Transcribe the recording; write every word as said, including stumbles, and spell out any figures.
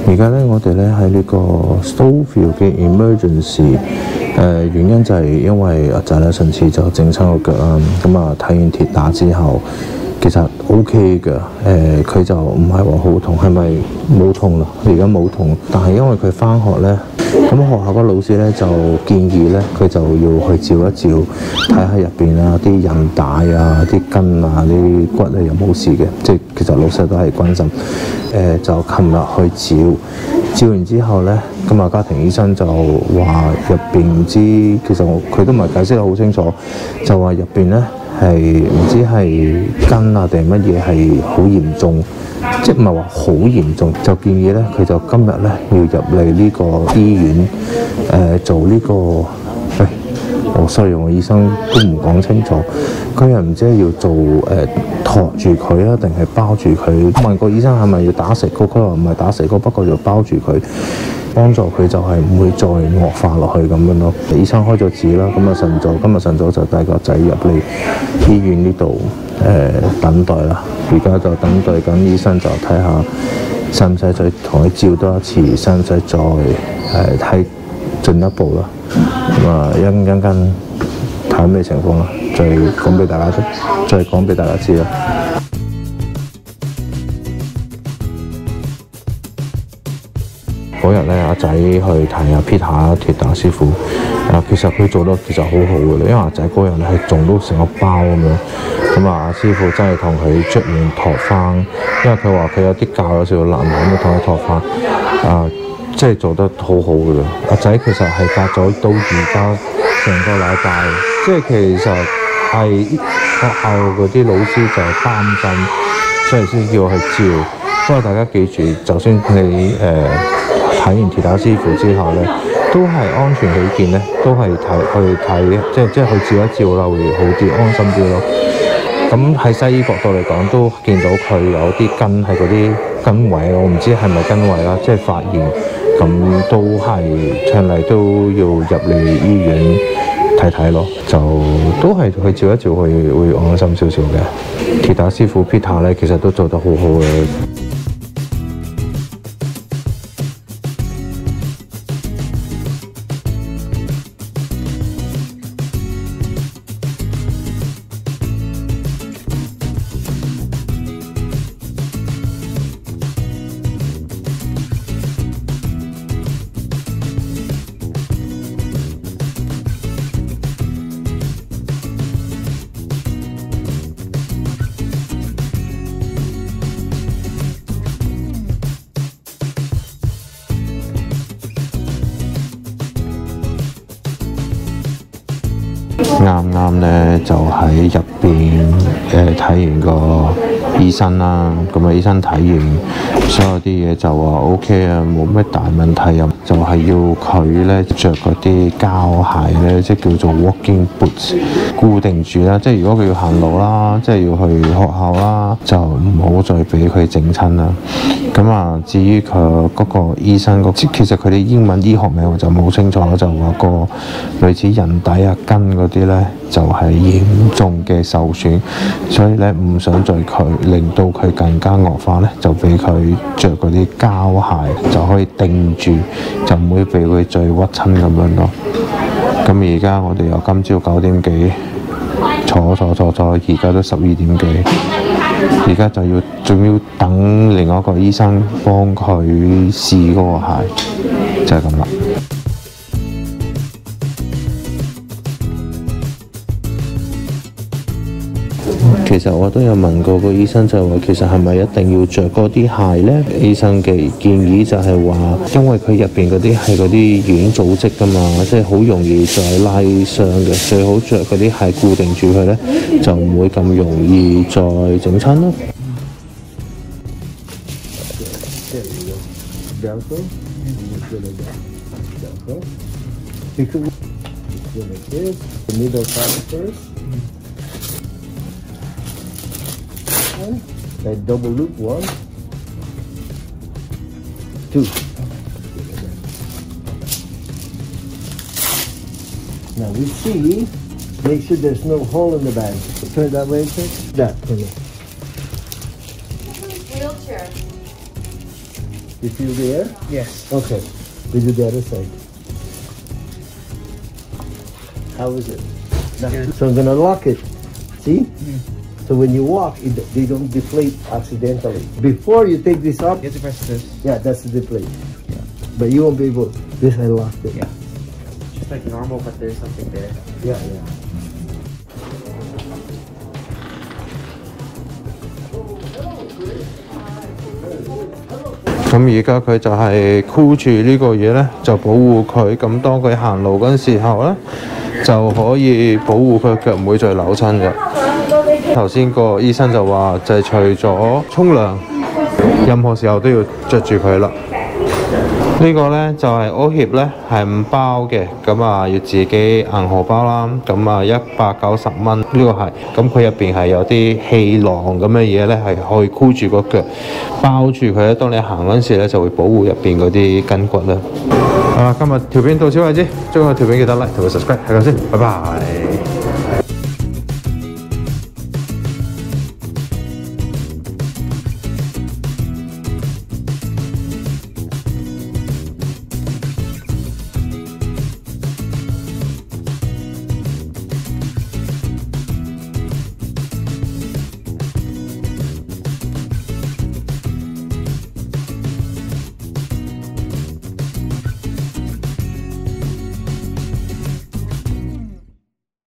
而家咧，我哋咧喺呢個 Stouffville 嘅 emergency， 誒、呃、原因就係因為阿仔咧上次就整親個腳啦，咁啊睇完鐵打之後，其實 OK 嘅，誒、呃、佢就唔係話好痛，係咪冇痛啦？而家冇痛，但係因為佢返學咧，咁學校個老師咧就建議咧，佢就要去照一照，睇下入邊啊啲韌帶啊、啲筋啊、啲骨咧有冇事嘅，即係其實老師都係關心。誒、呃、就琴日去照，照完之後咧，咁啊家庭醫生就話入邊唔知，其實我佢都唔係解釋得好清楚，就話入邊咧係唔知係筋啊定係乜嘢係好嚴重。即係唔係話好嚴重，就建議咧，佢就今日咧要入嚟呢個醫院，誒、呃、做呢、這個，誒、哎，我 sorry，我醫生都唔講清楚，佢又唔知要做誒、呃、托住佢啊，定係包住佢？問個醫生係咪要打石膏？佢話唔係打石膏，不過要包住佢，幫助佢就係唔會再惡化落去咁樣咯。醫生開咗紙啦，咁啊晨早今日晨早就帶個仔入嚟醫院呢度。誒、呃、等待啦，而家就等待緊醫生就睇下，使唔使再同佢照多一次，使唔使再誒睇進一步啦？咁啊一陣間睇下咩情況啦，再講俾大家知，再講俾大家知啦。嗰日咧，阿仔去睇阿 Peter 鐵打師傅，啊，其實佢做得其實好好嘅咧，因為阿仔嗰日咧係腫到成個包咁樣，咁啊，阿師傅真係同佢捽完托翻，因為佢話佢有啲教有少少難，咁同佢托翻，啊，即係做得好好嘅啦。阿仔其實係隔咗到而家成個禮拜，即係其實係學校嗰啲老師就係擔心，所以先叫我去照。不過大家記住，就算你誒，呃睇完鐵打師傅之後咧，都係安全起見咧，都係睇去睇，即係即係去照一照啦，會好啲，安心啲咯。咁喺西醫角度嚟講，都見到佢有啲筋係嗰啲筋位，我唔知係咪筋位啦，即係發炎，咁都係循例都要入嚟醫院睇睇咯。就都係去照一照，會會安心少少嘅。鐵打師傅 Peter 咧，其實都做得好好嘅。啱啱咧就喺入邊誒睇完個醫生啦，咁啊醫生睇完所有啲嘢就話 O K 啊，冇咩大問題，又就係要佢咧着嗰啲膠鞋咧，即係叫做 walking boots 固定住啦。即係如果佢要行路啦，即係要去學校啦，就唔好再俾佢整親啦。咁啊，至於佢嗰個醫生個，其實佢哋英文醫學名我就冇清楚，就話個類似韌帶啊筋嗰啲咧，就係、是、嚴重嘅受損，所以咧唔想再佢令到佢更加惡化咧，就俾佢着嗰啲膠鞋就可以定住，就唔會俾佢再屈親咁樣咯。咁而家我哋由今朝九點幾坐坐坐坐，而家都十二點幾。而家就要仲要等另外一個醫生幫佢試嗰個鞋，就係咁啦。其實我都有問過個醫生，就話其實係咪一定要着嗰啲鞋呢？醫生嘅建議就係話，因為佢入邊嗰啲係嗰啲軟組織㗎嘛，即係好容易再拉傷嘅，最好着嗰啲鞋固定住佢呢，就唔會咁容易再整親咯。 Okay, double loop, one, two. Now we see, make sure there's no hole in the bag. Turn it that way, check that for me. Wheelchair. You feel the air? Yes. Okay. We do the other side. How is it? Now, so I'm gonna lock it. See? Mm. So when you walk, it, they don't deflate accidentally. Before you take this up, You have to press this. yeah, that's the deflate. Yeah. But you won't be able. This I locked it. Yeah. Just like normal, but there's something there. Yeah, yeah. 咁而家佢就係箍住呢個嘢咧，就保護佢。咁當佢行路嗰陣時候咧，就可以保護佢腳唔會再扭親嘅。頭先個醫生就話，就係除咗沖涼，任何時候都要着住佢啦。呢個呢，就係 O 協呢，係唔包嘅，咁啊要自己硬荷包啦，咁啊一百九十蚊呢個係，咁佢入邊係有啲氣囊咁嘅嘢呢，係可以箍住個腳，包住佢咧。當你行嗰陣時咧，就會保護入邊嗰啲筋骨啦。好啦，今日條片到此為止，中意條片記得 like 同埋 subscribe，係咁先，拜拜。